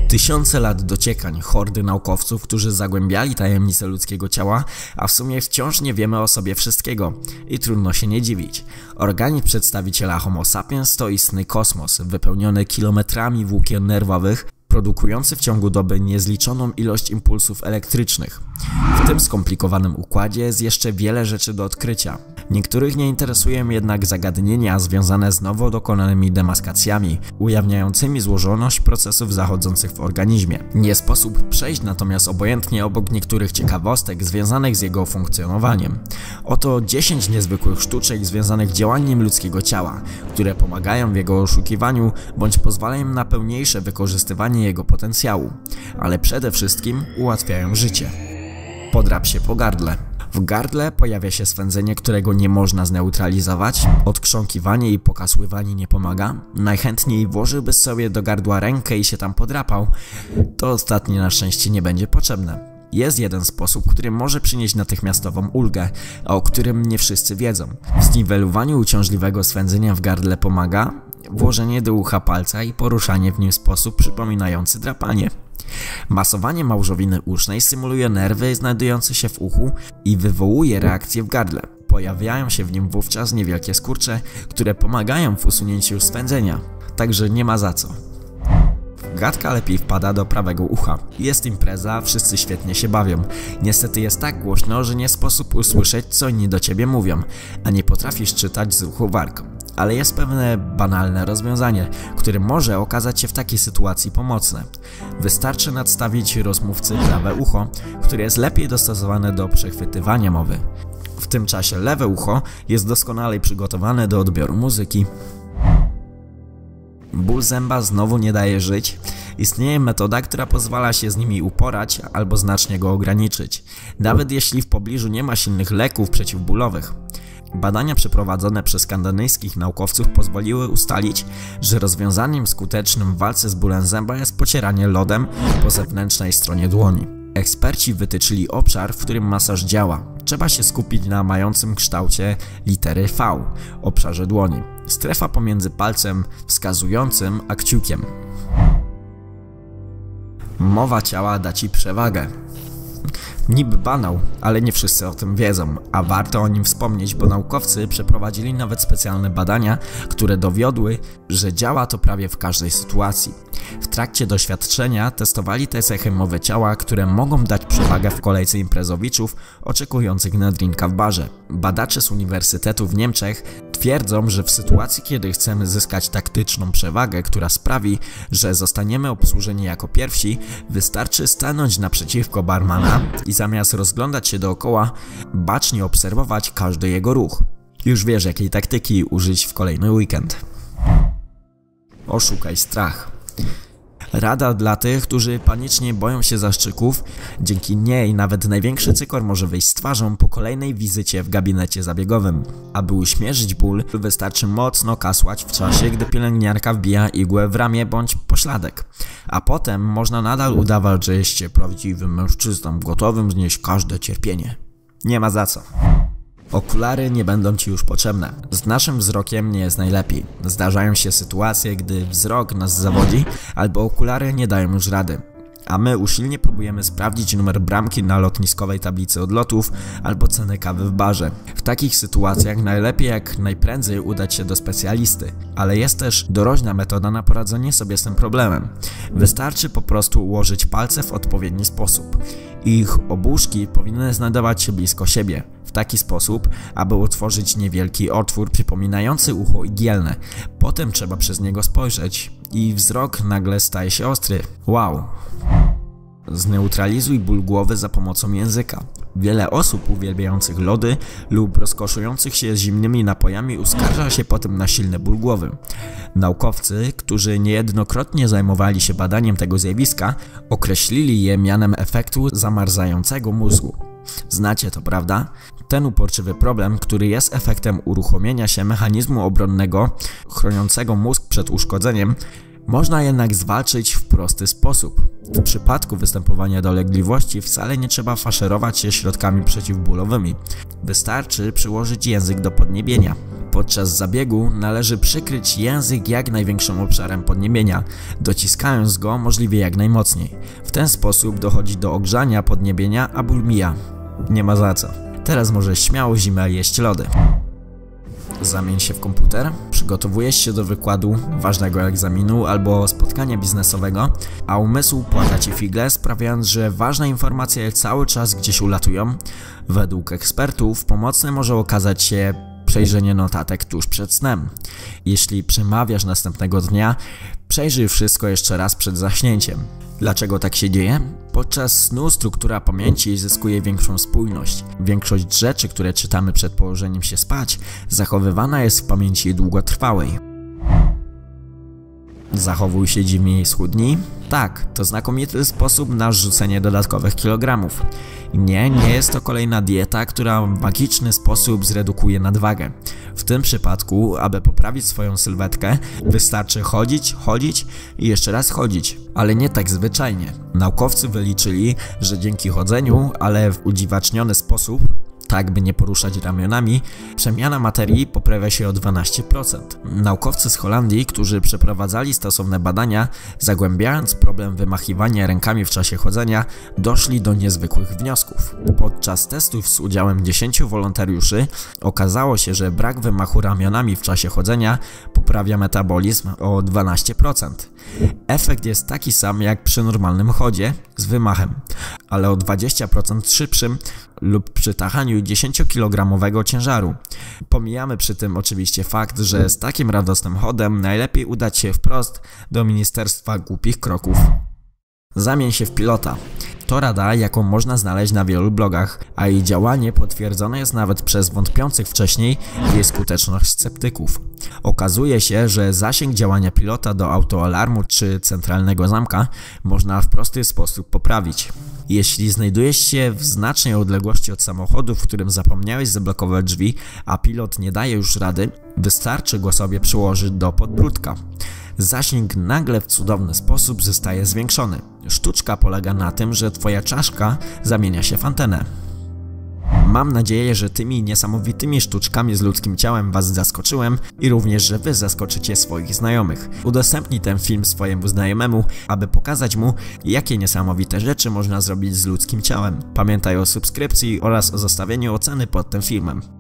Tysiące lat dociekań, hordy naukowców, którzy zagłębiali tajemnice ludzkiego ciała, a w sumie wciąż nie wiemy o sobie wszystkiego. I trudno się nie dziwić. Organizm przedstawiciela Homo sapiens to istny kosmos, wypełniony kilometrami włókien nerwowych, produkujący w ciągu doby niezliczoną ilość impulsów elektrycznych. W tym skomplikowanym układzie jest jeszcze wiele rzeczy do odkrycia. Niektórych nie interesują jednak zagadnienia związane z nowo dokonanymi demaskacjami, ujawniającymi złożoność procesów zachodzących w organizmie. Nie sposób przejść natomiast obojętnie obok niektórych ciekawostek związanych z jego funkcjonowaniem. Oto 10 niezwykłych sztuczek związanych z działaniem ludzkiego ciała, które pomagają w jego oszukiwaniu bądź pozwalają na pełniejsze wykorzystywanie jego potencjału, ale przede wszystkim ułatwiają życie. Podrap się po gardle. W gardle pojawia się swędzenie, którego nie można zneutralizować. Odkrząkiwanie i pokasływanie nie pomaga. Najchętniej włożyłby sobie do gardła rękę i się tam podrapał. To ostatnie na szczęście nie będzie potrzebne. Jest jeden sposób, który może przynieść natychmiastową ulgę, a o którym nie wszyscy wiedzą. W zniwelowaniu uciążliwego swędzenia w gardle pomaga włożenie do ucha palca i poruszanie w nim w sposób przypominający drapanie. Masowanie małżowiny usznej symuluje nerwy znajdujące się w uchu i wywołuje reakcję w gardle. Pojawiają się w nim wówczas niewielkie skurcze, które pomagają w usunięciu swędzenia. Także nie ma za co. Gadka lepiej wpada do prawego ucha. Jest impreza, wszyscy świetnie się bawią. Niestety jest tak głośno, że nie sposób usłyszeć, co inni do ciebie mówią, a nie potrafisz czytać z ruchu warg. Ale jest pewne banalne rozwiązanie, które może okazać się w takiej sytuacji pomocne. Wystarczy nadstawić rozmówcy prawe ucho, które jest lepiej dostosowane do przechwytywania mowy. W tym czasie lewe ucho jest doskonale przygotowane do odbioru muzyki. Ból zęba znowu nie daje żyć. Istnieje metoda, która pozwala się z nimi uporać albo znacznie go ograniczyć, nawet jeśli w pobliżu nie ma silnych leków przeciwbólowych. Badania przeprowadzone przez kanadyjskich naukowców pozwoliły ustalić, że rozwiązaniem skutecznym w walce z bólem zęba jest pocieranie lodem po zewnętrznej stronie dłoni. Eksperci wytyczyli obszar, w którym masaż działa. Trzeba się skupić na mającym kształcie litery V, obszarze dłoni. Strefa pomiędzy palcem wskazującym a kciukiem. Mowa ciała da ci przewagę. Niby banał, ale nie wszyscy o tym wiedzą, a warto o nim wspomnieć, bo naukowcy przeprowadzili nawet specjalne badania, które dowiodły, że działa to prawie w każdej sytuacji. W trakcie doświadczenia testowali te cechy mowy ciała, które mogą dać przewagę w kolejce imprezowiczów oczekujących na drinka w barze. Badacze z Uniwersytetu w Niemczech twierdzą, że w sytuacji, kiedy chcemy zyskać taktyczną przewagę, która sprawi, że zostaniemy obsłużeni jako pierwsi, wystarczy stanąć naprzeciwko barmana i zamiast rozglądać się dookoła, bacznie obserwować każdy jego ruch. Już wiesz, jakiej taktyki użyć w kolejny weekend. Oszukaj strach. Rada dla tych, którzy panicznie boją się zastrzyków. Dzięki niej nawet największy cykor może wyjść z twarzą po kolejnej wizycie w gabinecie zabiegowym. Aby uśmierzyć ból, wystarczy mocno kasłać w czasie, gdy pielęgniarka wbija igłę w ramię bądź pośladek. A potem można nadal udawać, że jesteście prawdziwym mężczyzną, gotowym znieść każde cierpienie. Nie ma za co. Okulary nie będą ci już potrzebne. Z naszym wzrokiem nie jest najlepiej. Zdarzają się sytuacje, gdy wzrok nas zawodzi, albo okulary nie dają już rady. A my usilnie próbujemy sprawdzić numer bramki na lotniskowej tablicy odlotów albo cenę kawy w barze. W takich sytuacjach najlepiej jak najprędzej udać się do specjalisty. Ale jest też doraźna metoda na poradzenie sobie z tym problemem. Wystarczy po prostu ułożyć palce w odpowiedni sposób. Ich obuszki powinny znajdować się blisko siebie, w taki sposób, aby utworzyć niewielki otwór przypominający ucho igielne. Potem trzeba przez niego spojrzeć i wzrok nagle staje się ostry. Wow! Zneutralizuj ból głowy za pomocą języka. Wiele osób uwielbiających lody lub rozkoszujących się zimnymi napojami uskarża się potem na silny ból głowy. Naukowcy, którzy niejednokrotnie zajmowali się badaniem tego zjawiska, określili je mianem efektu zamarzającego mózgu. Znacie to, prawda? Ten uporczywy problem, który jest efektem uruchomienia się mechanizmu obronnego chroniącego mózg przed uszkodzeniem, można jednak zwalczyć w prosty sposób. W przypadku występowania dolegliwości wcale nie trzeba faszerować się środkami przeciwbólowymi. Wystarczy przyłożyć język do podniebienia. Podczas zabiegu należy przykryć język jak największym obszarem podniebienia, dociskając go możliwie jak najmocniej. W ten sposób dochodzi do ogrzania podniebienia, a ból mija. Nie ma za co. Teraz możesz śmiało zimę jeść lody. Zamień się w komputer, przygotowujesz się do wykładu, ważnego egzaminu albo spotkania biznesowego, a umysł płata ci figle, sprawiając, że ważne informacje cały czas gdzieś ulatują. Według ekspertów pomocne może okazać się przejrzenie notatek tuż przed snem. Jeśli przemawiasz następnego dnia, przejrzyj wszystko jeszcze raz przed zaśnięciem. Dlaczego tak się dzieje? Podczas snu struktura pamięci zyskuje większą spójność. Większość rzeczy, które czytamy przed położeniem się spać, zachowywana jest w pamięci długotrwałej. Zachowuj się dziwnie i schudnij? Tak, to znakomity sposób na zrzucenie dodatkowych kilogramów. Nie jest to kolejna dieta, która w magiczny sposób zredukuje nadwagę. W tym przypadku, aby poprawić swoją sylwetkę, wystarczy chodzić i jeszcze raz chodzić. Ale nie tak zwyczajnie. Naukowcy wyliczyli, że dzięki chodzeniu, ale w udziwaczniony sposób, tak by nie poruszać ramionami, przemiana materii poprawia się o 12%. Naukowcy z Holandii, którzy przeprowadzali stosowne badania, zagłębiając problem wymachiwania rękami w czasie chodzenia, doszli do niezwykłych wniosków. Podczas testów z udziałem 10 wolontariuszy okazało się, że brak wymachu ramionami w czasie chodzenia poprawia metabolizm o 12%. Efekt jest taki sam jak przy normalnym chodzie z wymachem, ale o 20% szybszym lub przy tachaniu 10-kilogramowego ciężaru. Pomijamy przy tym oczywiście fakt, że z takim radosnym chodem najlepiej udać się wprost do Ministerstwa Głupich Kroków. Zamień się w pilota. To rada, jaką można znaleźć na wielu blogach, a jej działanie potwierdzone jest nawet przez wątpiących wcześniej w jej skuteczność sceptyków. Okazuje się, że zasięg działania pilota do autoalarmu czy centralnego zamka można w prosty sposób poprawić. Jeśli znajdujesz się w znacznej odległości od samochodu, w którym zapomniałeś zablokować drzwi, a pilot nie daje już rady, wystarczy go sobie przyłożyć do podbródka. Zasięg nagle w cudowny sposób zostaje zwiększony. Sztuczka polega na tym, że twoja czaszka zamienia się w antenę. Mam nadzieję, że tymi niesamowitymi sztuczkami z ludzkim ciałem was zaskoczyłem i również, że wy zaskoczycie swoich znajomych. Udostępnij ten film swojemu znajomemu, aby pokazać mu, jakie niesamowite rzeczy można zrobić z ludzkim ciałem. Pamiętaj o subskrypcji oraz o zostawieniu oceny pod tym filmem.